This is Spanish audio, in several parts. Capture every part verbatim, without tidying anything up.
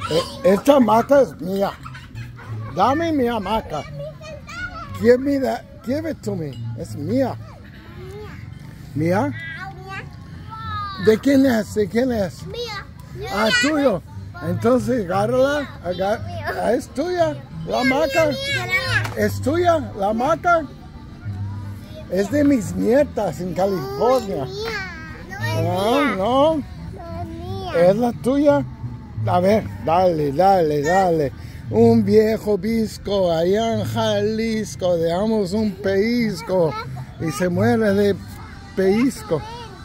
Esta hamaca es mía. Dame mi hamaca. Give me that. Give it to me. Es mía. ¿Mía? ¿De quién es? ¿De quién es? Mía. Ah, tuyo. Entonces, agárrala. Agar ah, es tuya. La hamaca. Es tuya. La hamaca. Es de mis nietas en California. No, no. Es la tuya. A ver, dale, dale, dale. Un viejo visco allá en Jalisco. Dejamos un pellizco y se muere de pellizco.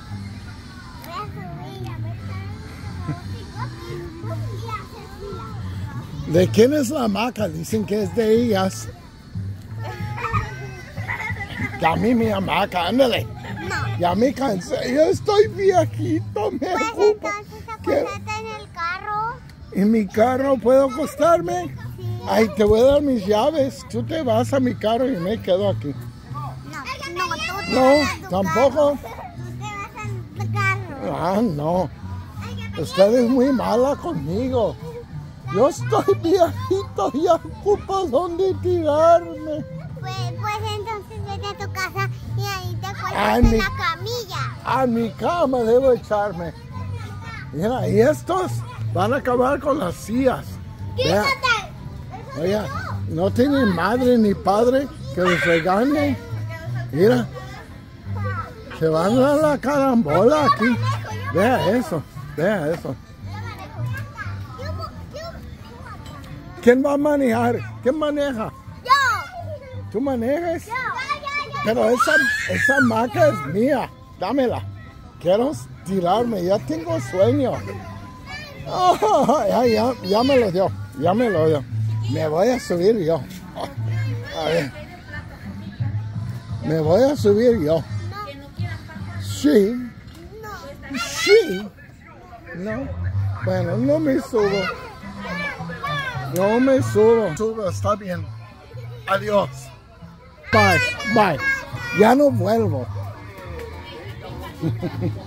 ¿De quién es la hamaca? Dicen que es de ellas. Ya mi mi hamaca, ándale. No. Ya me cansé, yo estoy viejito, me Pues ocupa. entonces ¿Qué? acuéstate en el carro. ¿En mi carro puedo acostarme? Sí. Ay, te voy a dar mis llaves. Tú te vas a mi carro y me quedo aquí. No, no, tú te No, vas a tu tampoco. carro. Tú te vas a tu carro. Ah, no. Usted es muy mala conmigo. Yo estoy viejito y ocupo dónde tirarme. Pues, pues entonces vete a tu casa y ahí te acuestas Ay, en mi- la camilla. A mi cama debo echarme. Mira, y estos van a acabar con las sillas. Vea. ¡Quítate! Oiga, no tienen madre ni padre que les regañe. Mira, se van a la carambola aquí. Vea eso, vea eso. ¿Quién va a manejar? ¿Quién maneja? Yo. ¿Tú manejas? Yo. Yo, yo, Pero esa, esa hamaca es mía. Dámela. Quiero tirarme, ya tengo sueño. Oh, ya, ya, ya me lo dio, ya me lo dio. Me voy a subir yo. A ver. Me voy a subir yo. Sí. Sí. No. Bueno, no me subo. No me subo. Subo, está bien. Adiós. Bye, bye. Ya no vuelvo.